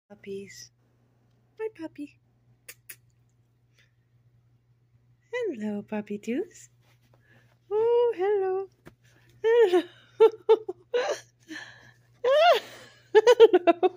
Puppies. My puppy. Hello, puppy tooth. Oh, hello. Hello. Hello.